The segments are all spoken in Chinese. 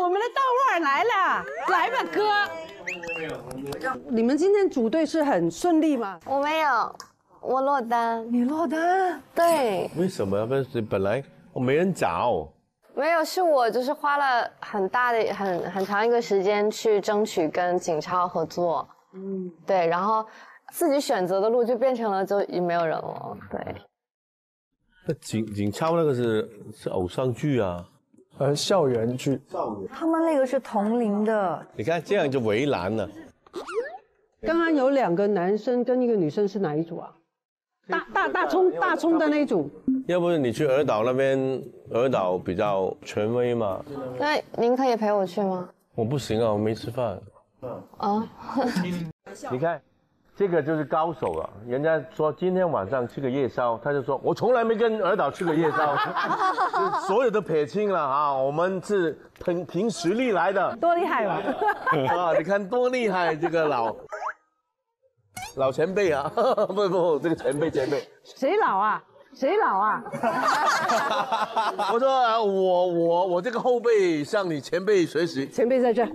我们的豆花来了，来吧哥。你们今天组队是很顺利吗？ 我没有，我落单。 你落单？ 对。 为什么？本来我没人找。 没有，是我就是花了很大的很长一个时间去争取跟景超合作。对，然后自己选择的路就变成了就也没有人了。对。 那景超那个是偶像剧啊。 校园剧。 他们那个是同龄的。 你看这样就为难了。 刚刚有2个男生跟1个女生是哪一组啊？大葱的那一组。 要不你去尔岛那边，尔岛比较权威嘛。 那您可以陪我去吗？ 我不行啊，我没吃饭。 啊。 你看，这个就是高手了。人家说今天晚上吃个夜宵，他就说我从来没跟尔岛吃过夜宵，所有的撇清了啊，我们是凭实力来的。 多厉害吧？ 啊，你看多厉害，这个老前辈啊，不，这个前辈。 谁老啊？谁老啊？ 我说我这个后辈向你前辈学习。 前辈在这。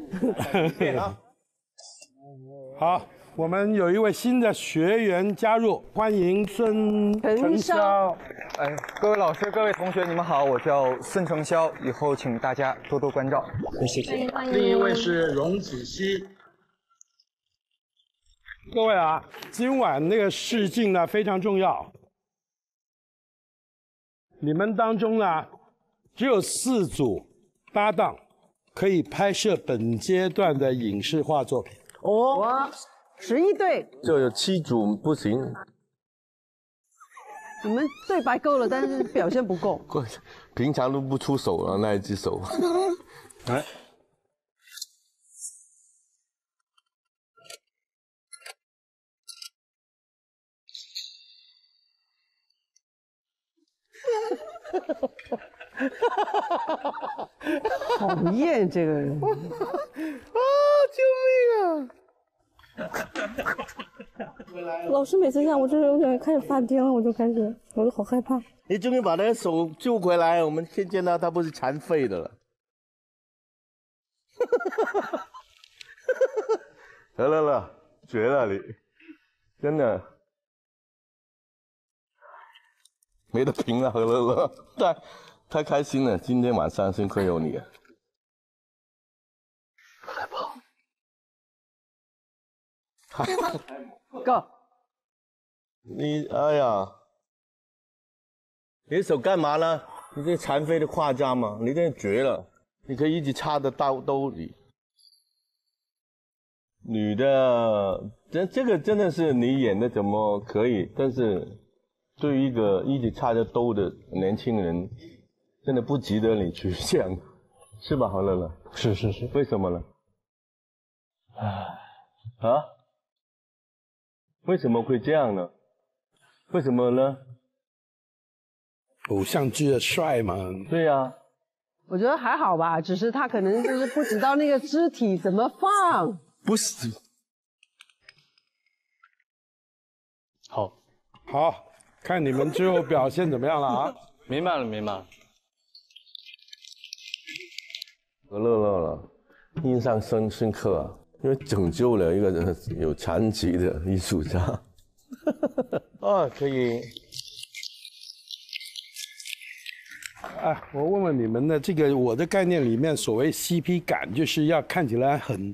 好，我们有一位新的学员加入，欢迎孙成潇。 哎，各位老师、各位同学，你们好，我叫孙成潇，以后请大家多多关照，谢谢。 另一位是荣子熙。 各位啊，今晚那个试镜呢非常重要。你们当中呢，只有4组搭档可以拍摄本阶段的影视化作品。 哇，11对， 就有7组不行。 你们对白够了，但是表现不够。 平常都不出手了那一只手。 来。 讨厌这个人啊！救命啊！ 老师每次这样，我就有点开始发癫了，我就好害怕。 你终于把他的手救回来，我们可以见到他不是残废的了。得了，绝了你，真的没得评了，乐，太开心了，今天晚上幸亏有你啊。快跑！ Go！ 你哎呀，你的手干嘛呢？你这残废的画家嘛，你这绝了！你可以一直插在兜里。女的，这个真的是你演的怎么可以？但是对于一个一直插着兜的年轻人，真的不值得你去这样，是吧，何乐乐？ 是， 为什么呢？啊？为什么会这样呢？为什么呢？ 偶像剧的帅嘛。 对呀。 我觉得还好吧，只是他可能就是不知道那个肢体怎么放。 不是。 好，看你们之后表现怎么样了啊？ 明白了。 何乐乐了，印象深刻啊，因为拯救了一个有残疾的艺术家。啊，可以。 哎，我问问你们的这个，我的概念里面，所谓 CP 感，就是要看起来很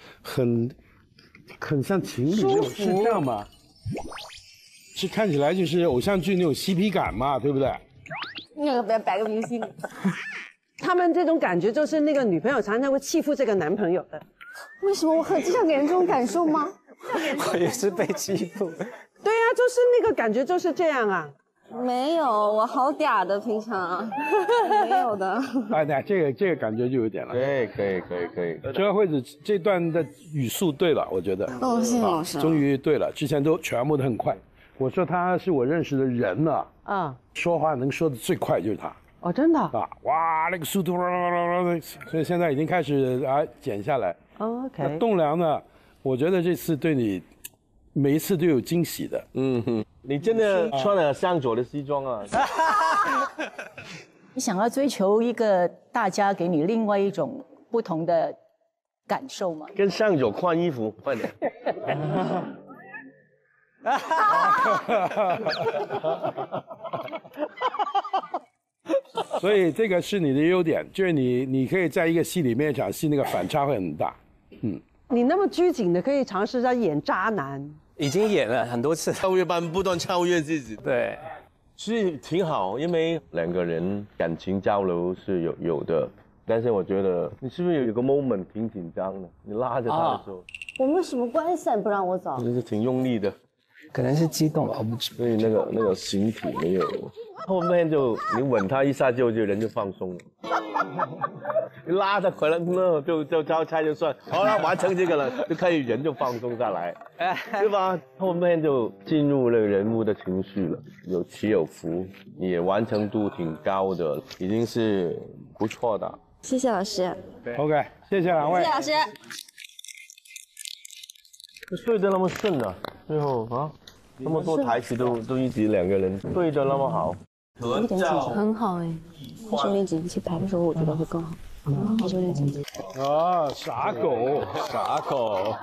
像情侣，是这样吗？是看起来就是偶像剧那种 CP 感嘛，对不对？ 那个摆个明星， 他们这种感觉就是那个女朋友常常会欺负这个男朋友的。 为什么我很经常给人这种感受吗？ 我也是被欺负。 对啊，就是那个感觉就是这样啊。 没有，我好嗲的，平常没有的。 哎，那这个感觉就有点了。 可以。 这惠子这段的语速对了，我觉得。 哦，谢谢老师。 终于对了，之前都全部都很快。我说他是我认识的人了，说话能说的最快就是他。 哦，真的啊，哇，那个速度，所以现在已经开始减下来。 OK。 那栋梁呢？我觉得这次对你每一次都有惊喜的。 你真的穿了向佐的西装啊！ 你想要追求一个大家给你另外一种不同的感受吗？ 跟上友换衣服，快点。 所以这个是你的优点，就是你可以在一个戏里面一场戏那个反差会很大。 你那么拘谨的，可以尝试在演渣男。 已经演了很多次， 超越班不断超越自己， 对， 是挺好，因为两个人感情交流是有的，但是我觉得你是不是有个 moment 挺紧张的？你拉着他的时候， 我们什么关系？你不让我走？ 就是挺用力的， 可能是激动吧，我不知道。 所以那个形体没有，后面就你吻他一下就人就放松了。你拉他回来，那就交差就算好了，完成这个了，就可以人就放松下来，对吧？后面就进入了人物的情绪了，有起有伏，也完成度挺高的，已经是不错的。 谢谢老师。 OK， 谢谢两位。 谢谢老师。 对得那么顺啊，最后啊，那么多台词都一直两个人对得那么好， 有点紧张， 很好哎。 还是有点紧张，去排的时候我觉得会更好。还是有点紧张。 啊，傻狗，傻狗，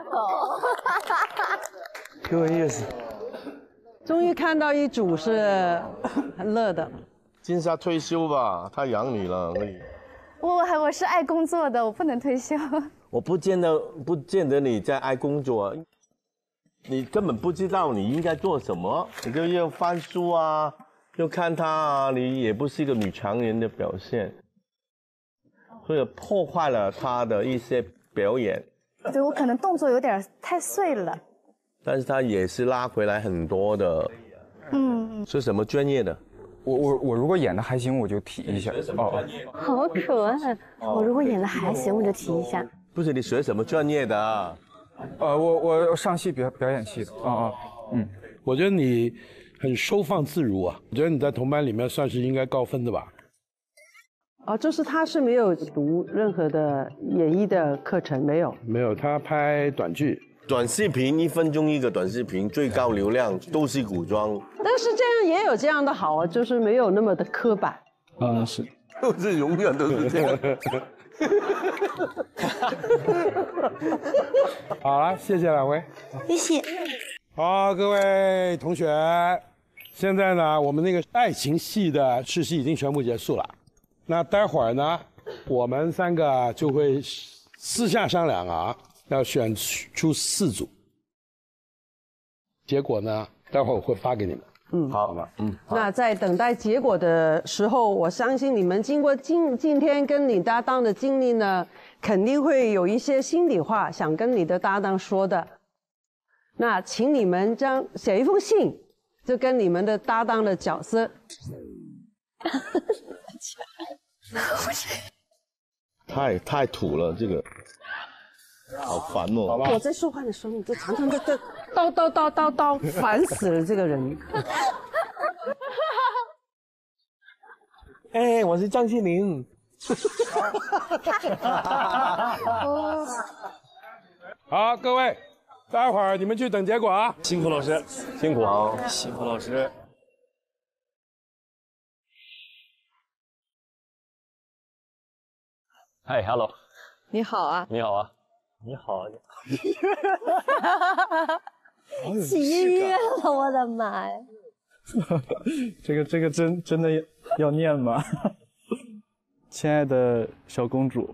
有意思。 终于看到一组是很乐的。 金莎退休吧，他养你了，可以。 我是爱工作的，我不能退休。 我不见得你在爱工作，你根本不知道你应该做什么，你就要翻书啊，又看他啊，你也不是一个女强人的表现，所以破坏了他的一些表演。 对，我可能动作有点太碎了。 但是他也是拉回来很多的。是什么专业的？ 我如果演的还行，我就提一下。哦， 好可爱。我如果演的还行，我就提一下。 不是你学什么专业的？ 我上戏表演系的。 我觉得你很收放自如啊，我觉得你在同班里面算是应该高分的吧。 哦，就是他是没有读任何的演艺的课程，没有。 没有，他拍短剧。 短视频1分钟一个短视频，最高流量都是古装。 但是这样也有这样的好啊，就是没有那么的刻板。 是， 就是永远都是这样。 好了，谢谢两位。 谢谢。 好，各位同学，现在呢，我们那个爱情戏的试戏已经全部结束了。那待会儿呢，我们3个就会私下商量啊。要选出4组，结果呢，待会儿我会发给你们。 好吧， 那在等待结果的时候，我相信你们经过今天跟你搭档的经历呢，肯定会有一些心里话想跟你的搭档说的。那请你们写一封信，就跟你们的搭档的角色。 太土了，这个。好烦哦！ 我在说话的时候，你就常常在叨，烦死了这个人。 哎，我是张起灵。 好，各位，待会儿你们去等结果啊！ 辛苦老师， 辛苦啊！ 辛苦老师。嗨 ，Hello。 你好啊。 你好啊。你好， 起晕了，我的妈呀！ 这个真的要念吗？亲爱的小公主，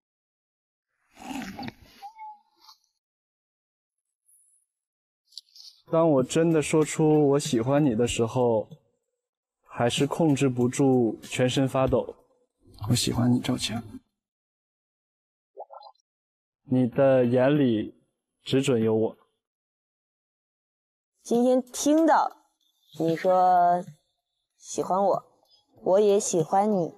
当我真的说出我喜欢你的时候，还是控制不住全身发抖。我喜欢你，赵强。你的眼里只准有我。 今天听到你说喜欢我，我也喜欢你。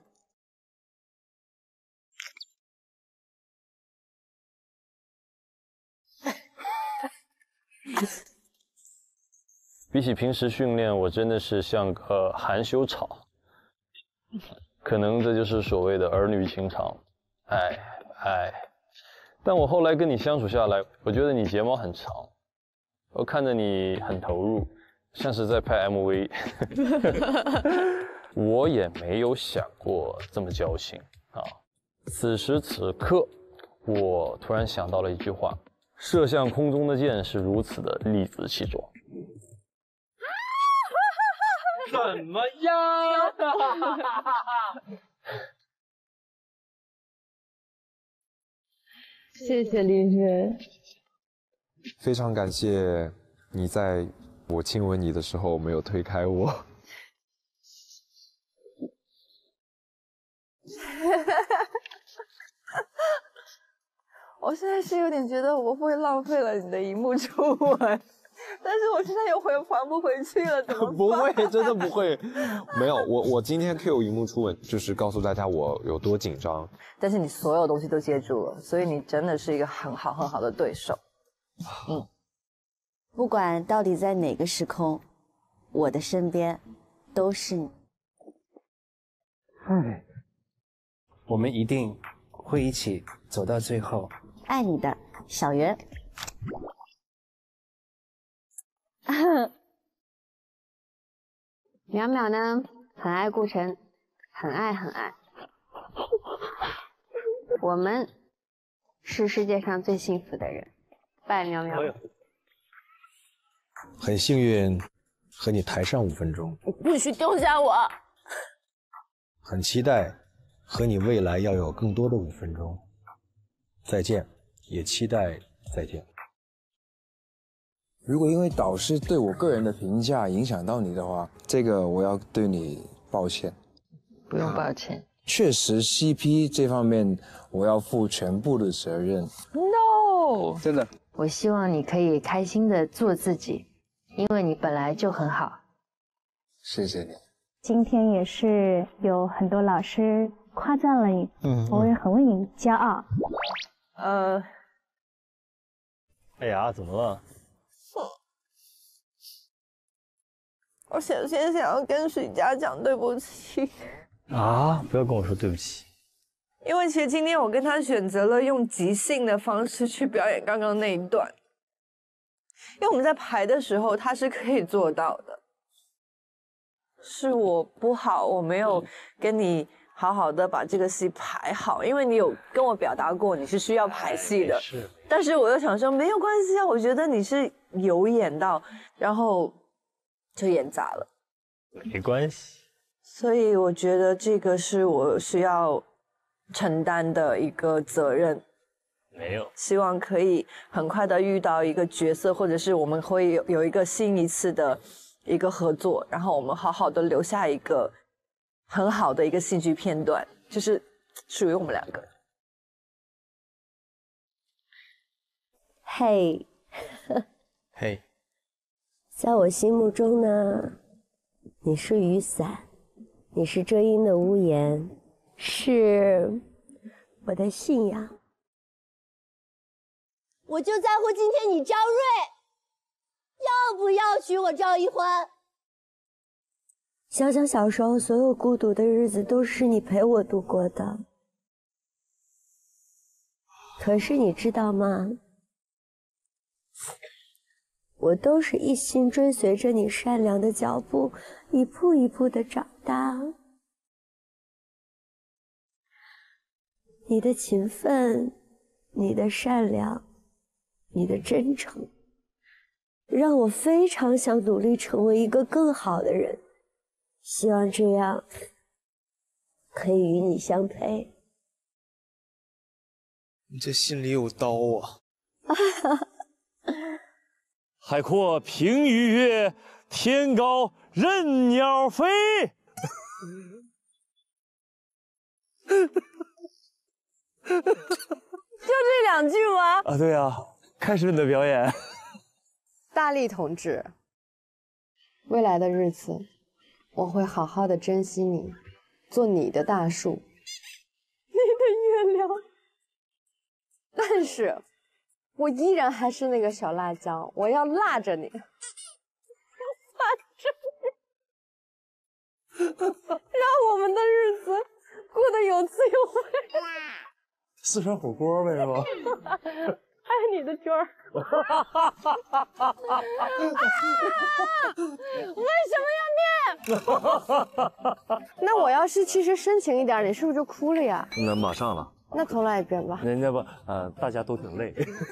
比起平时训练，我真的是像个含羞草。可能这就是所谓的儿女情长。但我后来跟你相处下来，我觉得你睫毛很长，我看着你很投入，像是在拍 MV。我也没有想过这么矫情啊。此时此刻， 我突然想到了一句话：射向空中的箭是如此的理直气壮。 怎么样？ 谢谢林轩。 非常感谢你在我亲吻你的时候没有推开我。 我现在是有点觉得我会浪费了你的荧幕初吻，但是我现在又还不回去了，怎么办？ 不会，真的不会。没有，我今天 Q 荧幕初吻，就是告诉大家我有多紧张。 但是你所有东西都接住了，所以你真的是一个很好的对手。 不管到底在哪个时空，我的身边都是你。 我们一定会一起走到最后。 爱你的小圆。 淼淼呢，很爱顾城，很爱。我们是世界上最幸福的人，拜淼淼。 很幸运和你台上5分钟， 你不许丢下我。 很期待和你未来要有更多的5分钟。再见，也期待再见。 如果因为导师对我个人的评价影响到你的话，这个我要对你抱歉。 不用抱歉。 确实 CP 这方面我要负全部的责任。 No， 真的。 我希望你可以开心的做自己，因为你本来就很好。 谢谢你。 今天也是有很多老师夸赞了你，我也很为你骄傲。 哎呀，怎么了？ 我先想要跟许佳讲对不起。 啊！不要跟我说对不起。 因为其实今天我跟他选择了用即兴的方式去表演刚刚那一段，因为我们在排的时候他是可以做到的，是我不好，我没有跟你好好的把这个戏排好，因为你有跟我表达过你是需要排戏的， 是。 但是我又想说没有关系啊，我觉得你是有演到，然后就演砸了， 没关系。 所以我觉得这个是我需要承担的一个责任。 没有。 希望可以很快的遇到一个角色，或者是我们会有一个新一次的一个合作，然后我们好好的留下一个很好的一个戏剧片段，就是属于我们2个。 嘿， 嘿， 在我心目中呢，你是雨伞，你是遮阴的屋檐，是我的信仰。 我就在乎今天你张睿要不要娶我赵一欢。 想想小时候所有孤独的日子都是你陪我度过的，可是你知道吗？我都是一心追随着你善良的脚步，一步一步的长大。你的勤奋，你的善良，你的真诚，让我非常想努力成为一个更好的人，希望这样可以与你相配。 你这心里有刀啊！ 海阔凭鱼跃，天高任鸟飞。 就这2句吗？ 啊，对啊，开始你的表演。 大力同志，未来的日子，我会好好的珍惜你，做你的大树，你的月亮。但是，我依然还是那个小辣椒，我要辣着你，让我们的日子过得有滋有味。 四川火锅呗，是吧？ 爱你的娟儿。为什么要念？ 那我要是其实深情一点，你是不是就哭了呀？ 那马上了。 那重来一遍吧。 人家不，大家都挺累。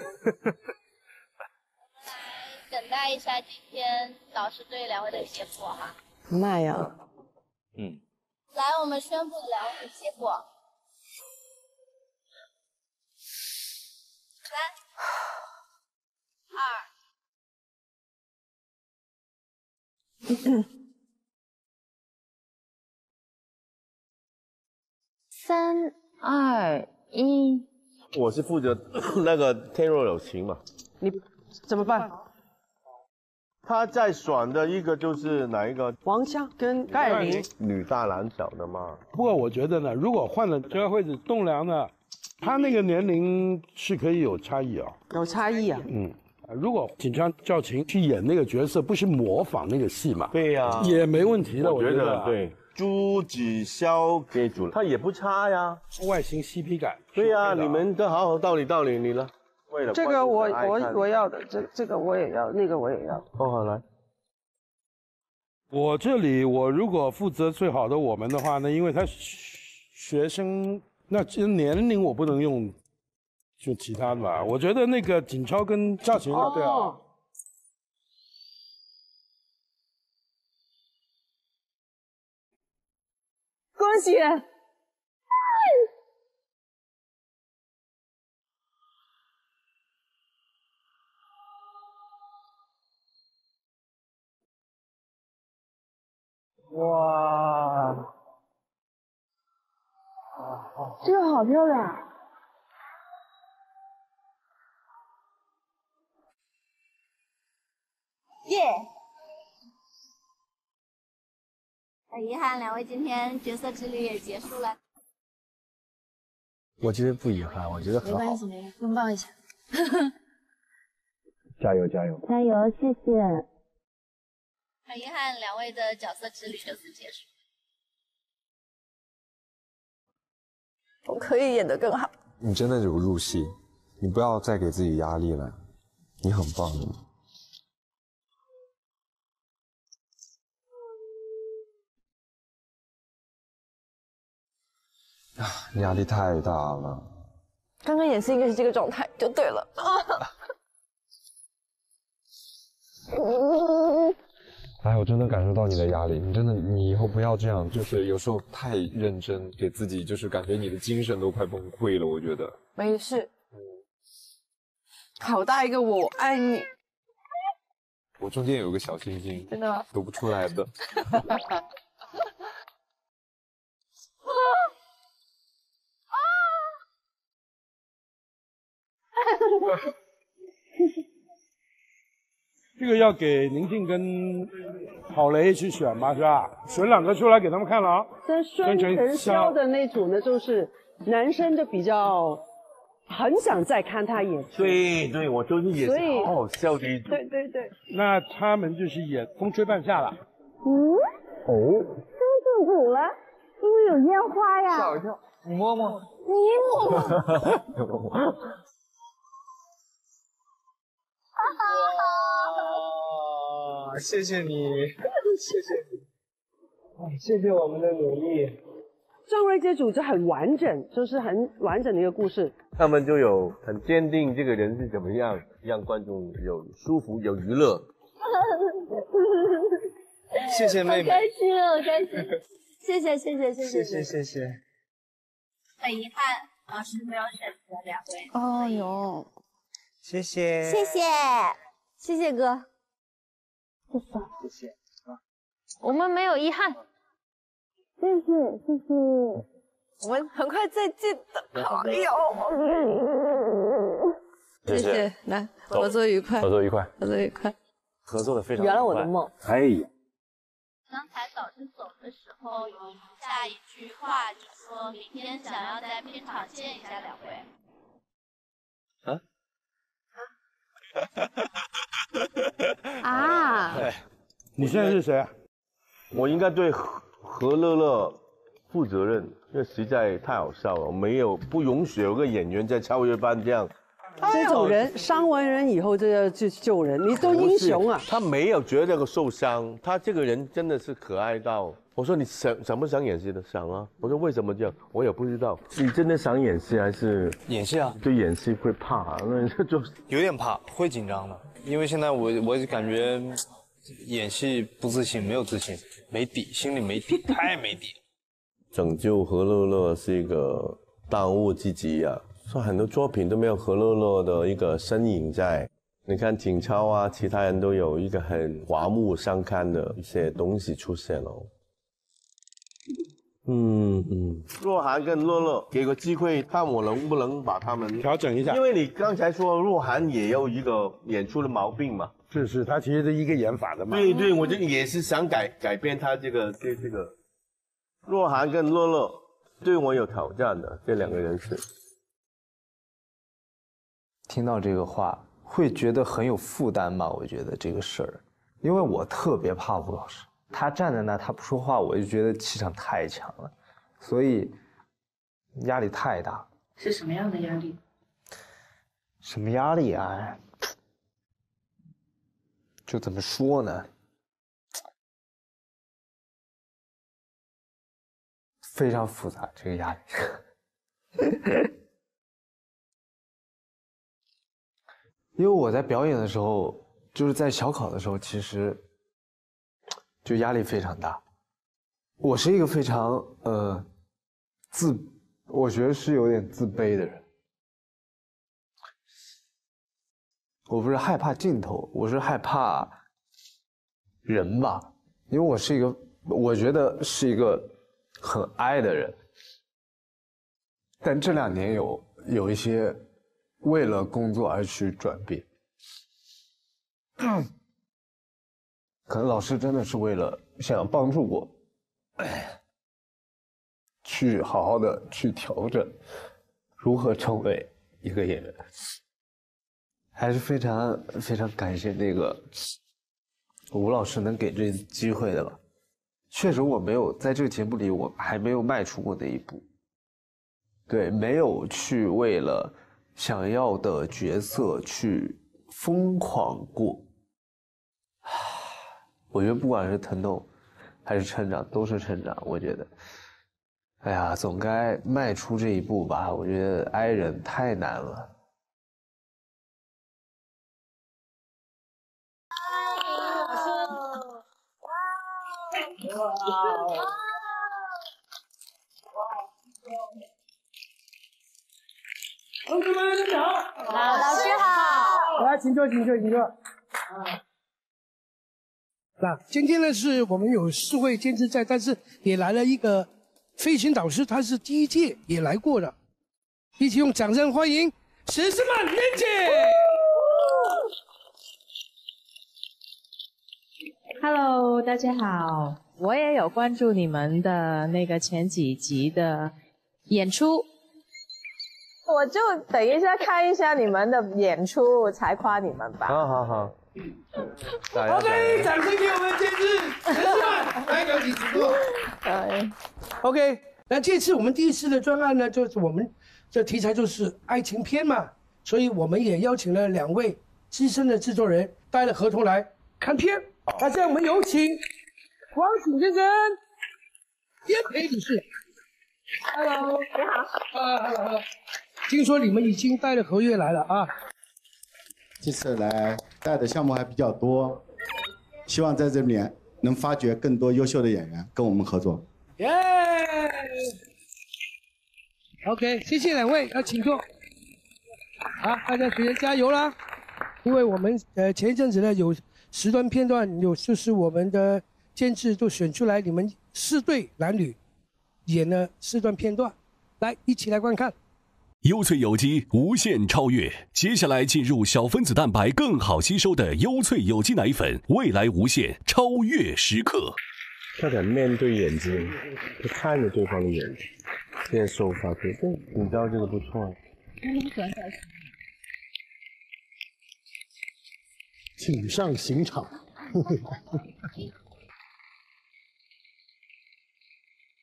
等待一下今天导师对2位的结果哈。 妈呀！ 嗯。 来，我们宣布2位的结果。3、2。3、2、1。 我是负责那个天若有情嘛。 你怎么办？ 他在选的一个就是哪一个？ 王骁跟盖尔林， 女大男小的嘛。 不过我觉得呢，如果换了这个惠子栋梁呢，他那个年龄是可以有差异啊。 有差异啊。 嗯。如果紧张赵琴去演那个角色，不是模仿那个戏嘛？ 对呀， 也没问题的， 我觉得对。朱子骁给主了，他也不差呀， 外形嬉皮感。 对呀，你们都好好道理你了。为了这个我要的，这个我也要，那个我也要。 哦，好来。 我这里我如果负责最好的我们的话呢，因为他学生，那年龄我不能用。就其他的吧，我觉得那个景超跟赵琴啊，对啊。 恭喜！ 哇， 这个好漂亮。耶！很遗憾，2位今天角色之旅也结束了。 我觉得不遗憾，我觉得很好。 没关系，拥抱一下。 加油加油！ 加油，谢谢。 很遗憾，2位的角色之旅就此结束。 我可以演得更好。 你真的有入戏，你不要再给自己压力了，你很棒。压力太大了。 刚刚演戏应该是这个状态就对了。 哎，我真的感受到你的压力，你以后不要这样，就是有时候太认真，给自己就是感觉你的精神都快崩溃了，我觉得。 没事。好大一个我爱你。 我中间有个小星星， 真的吗？ 读不出来的。 这个要给宁静跟郝蕾去选嘛，是吧？选2个出来给他们看了啊。 但孙晨霄的那组呢，就是男生就比较很想再看他演。 对，我就是也是好好笑的一组。 对。 那他们就是演《风吹半夏》了。 真入组了，因为有烟花呀。 吓我一跳，你摸摸。 你摸。 谢谢你，谢谢我们的努力。 张瑞这组就很完整，就是很完整的一个故事。 他们就有很坚定这个人是怎么样，让观众有舒服有娱乐。 谢谢妹妹， 好开心啊，好开心！谢谢。很遗憾，老师没有选择2位。 哦哟， 谢谢哥。 谢谢。 我们没有遗憾。 谢谢。 我们很快再见的朋友。谢谢，来，合作愉快。 合作愉快。 合作的非常。 圆了我的梦。 哎呀。 刚才导师走的时候，有下一句话就说明天想要在片场见一下2位。 啊！ 你现在是谁啊？ 我应该对何乐乐负责任，因为实在太好笑了，不允许有个演员在超越班这样这种人伤完人以后就要去救人，你都英雄啊！ 他没有觉得受伤，他这个人真的是可爱到。我说你想不想演戏的？想啊。我说为什么这样？我也不知道。你真的想演戏还是演戏啊？ 对演戏会怕，那就有点怕，会紧张的。因为现在我感觉演戏不自信，没有自信，没底，心里没底，太没底。 拯救何乐乐是一个当务之急啊。说很多作品都没有何乐乐的一个身影在，你看景超啊，其他人都有一个很刮目相看的一些东西出现了。若涵跟乐乐给个机会，看我能不能把他们调整一下。 因为你刚才说若涵也有一个演出的毛病嘛， 是，他其实是一个演法的嘛。 对，我就也是想改变他这个。若涵跟乐乐对我有挑战的，这两个人是。 听到这个话，会觉得很有负担吧？我觉得这个事儿，因为我特别怕吴老师，他站在那，他不说话，我就觉得气场太强了，所以压力太大。 是什么样的压力？ 什么压力啊？就怎么说呢？非常复杂，这个压力。因为我在表演的时候，就是在小考的时候，其实就压力非常大。我是一个非常我觉得是有点自卑的人。我不是害怕镜头，我是害怕人吧，因为我觉得是一个很哀的人。但这2年有一些为了工作而去转变，可能老师真的是为了想帮助我，去好好的去调整如何成为一个演员，还是非常非常感谢那个吴老师能给这机会的吧。确实我没有在这个节目里，我还没有迈出过那一步，对，没有去为了想要的角色去疯狂过。我觉得不管是疼痛还是成长，都是成长。我觉得，哎呀，总该迈出这一步吧。我觉得爱人太难了。 同学们，你好！ 老师好！ 来，请坐。那今天呢，是我们有4位监制在，但是也来了一个飞行导师，他是第1届也来过的，一起用掌声欢迎石思曼莲姐。 Hello， 大家好，我也有关注你们的那个前几集的演出。 我就等一下看一下你们的演出，才夸你们吧。 好。 OK， 掌声给我们监制石思曼，来有请请坐。OK， 那这次我们第1次的专案呢，就是我们这题材就是爱情片嘛，所以我们也邀请了2位资深的制作人带了合同来看片。那现在我们有请王醒先生、叶培女士。Hello， 你好。Hello。听说你们已经带了合约来了啊？ 这次来带的项目还比较多，希望在这里面能发掘更多优秀的演员跟我们合作。 耶 ！OK， 谢谢2位，请坐。好，大家学员加油啦！因为我们前一阵子呢有10段片段，就是我们的监制都选出来，你们4对男女演了4段片段，来一起来观看。 优萃有机无限超越，接下来进入小分子蛋白更好吸收的优萃有机奶粉，未来无限超越时刻。 他得面对眼睛，就看着对方的眼睛，这些手法对，你知道这个不错。 请上刑场。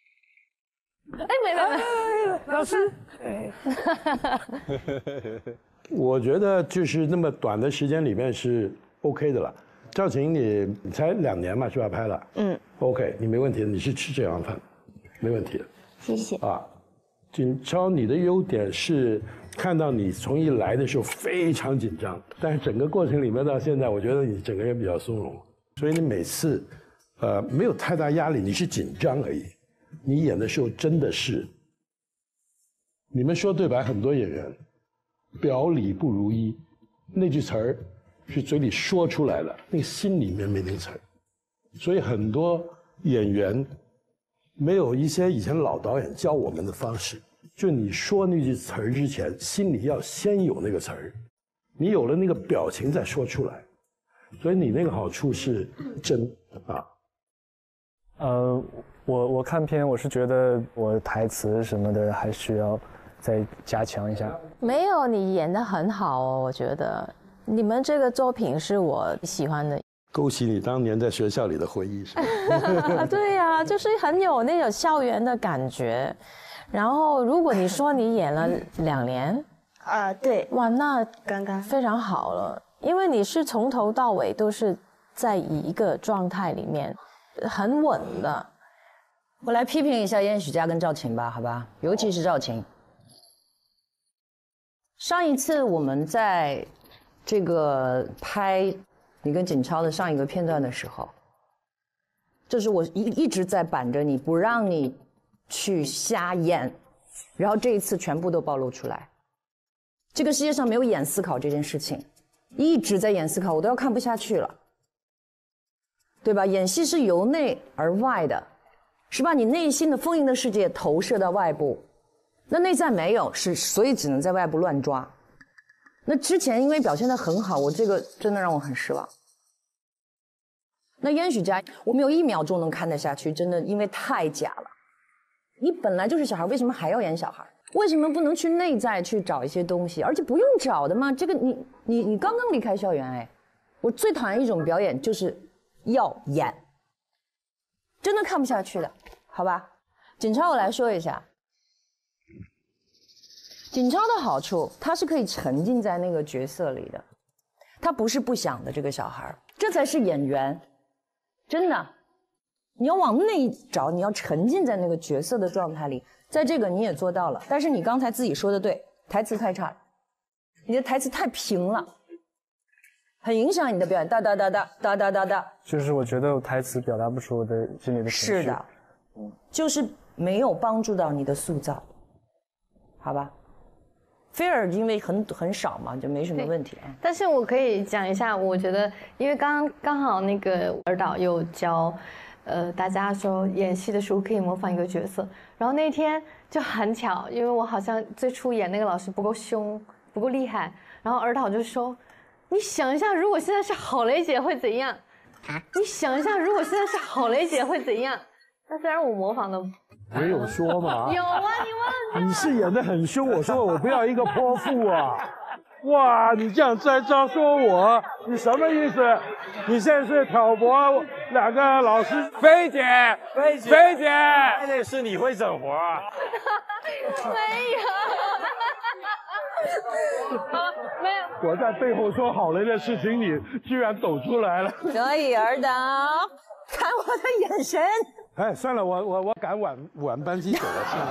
哎，没，老师， 我觉得就是那么短的时间里面是 OK 的了。赵晴，你才2年嘛，是吧？拍了，OK， 你没问题的，你是吃这样饭，没问题的。 谢谢。 啊，锦超，你的优点是看到你从一来的时候非常紧张，但是整个过程里面到现在，我觉得你整个人比较松容，所以你每次，没有太大压力，你是紧张而已。你演的时候真的是，你们说对吧？很多演员表里不如一，那句词儿是嘴里说出来的，那个心里面没那个词儿，所以很多演员没有一些以前老导演教我们的方式，就你说那句词儿之前，心里要先有那个词儿，你有了那个表情再说出来，所以你那个好处是真啊。 我看片，我是觉得我台词什么的还需要再加强一下。 没有，你演得很好哦，我觉得你们这个作品是我喜欢的。 勾起你当年在学校里的回忆是吧？ 对呀，就是很有那种校园的感觉。然后，如果你说你演了2年， 对， 哇，那刚刚非常好了，因为你是从头到尾都是在一个状态里面，很稳的。 我来批评一下燕许家跟赵晴吧，好吧，尤其是赵晴。上一次我们在这个拍你跟锦超的上一个片段的时候，就是我一直在板着你不让你去瞎演，然后这一次全部都暴露出来。这个世界上没有演思考这件事情，一直在演思考，我都要看不下去了，对吧？演戏是由内而外的，是把你内心的丰盈的世界投射到外部，那内在没有，所以只能在外部乱抓。那之前因为表现得很好，我这个真的让我很失望。那燕许家，我没有1秒钟能看得下去，真的，因为太假了。你本来就是小孩，为什么还要演小孩？为什么不能去内在去找一些东西？而且不用找的嘛，这个你刚刚离开校园哎，我最讨厌一种表演就是要演，真的看不下去的，好吧？锦超，我来说一下。锦超的好处，他是可以沉浸在那个角色里的，他不是不想的这个小孩，这才是演员，真的。你要往内找，你要沉浸在那个角色的状态里，在这个你也做到了。但是你刚才自己说的对，台词太差了，你的台词太平了，很影响你的表演，哒哒哒哒哒哒哒哒。 就是我觉得台词表达不出我的心里的情绪。 是的，就是没有帮助到你的塑造，好吧？菲尔因为很少嘛，就没什么问题。 但是我可以讲一下，我觉得因为刚好那个尔导又教，大家说演戏的时候可以模仿一个角色，然后那天就很巧，因为我好像最初演那个老师不够凶，不够厉害，然后尔导就说，你想一下，如果现在是郝蕾姐会怎样？你想一下，如果现在是郝蕾姐会怎样？那虽然我模仿的。 我有说吗？ 有啊，你忘记了？ 你是演得很凶，我说我不要一个泼妇啊！哇，你这样栽赃说我，你什么意思？你现在是挑拨2个老师？菲姐，菲姐，那是你会整活啊？ 没有，没有。 我在背后说好了的事情，你居然抖出来了。 可以，尔导，看我的眼神。 哎，算了，我赶晚班机走了，算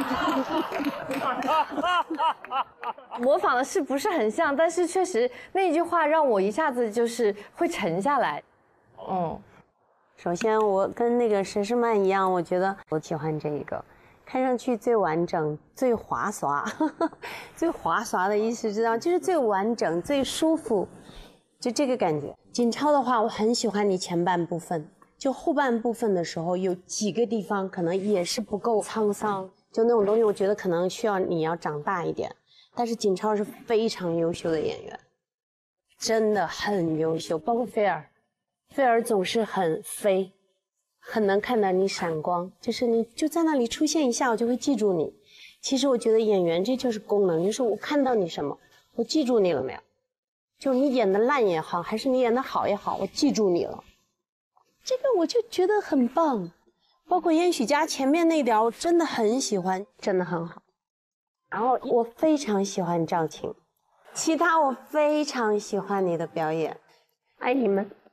了。 模仿的是不是很像？但是确实那句话让我一下子就是会沉下来。 首先我跟那个佘诗曼一样，我觉得我喜欢这一个，看上去最完整、最滑刷，最滑刷的意思知道，就是最完整、最舒服，就这个感觉。锦超的话，我很喜欢你前半部分。就后半部分的时候，有几个地方可能也是不够沧桑，就那种东西，我觉得可能需要你要长大一点。但是锦超是非常优秀的演员，真的很优秀。包括菲尔总是很飞，很能看到你闪光，就是你就在那里出现一下，我就会记住你。其实我觉得演员这就是功能，就是我看到你什么，我记住你了没有？就你演的烂也好，还是你演的好也好，我记住你了。这个我就觉得很棒，包括燕许家前面那条，我真的很喜欢，真的很好。然后我非常喜欢赵晴， 其他我非常喜欢你的表演，爱你们。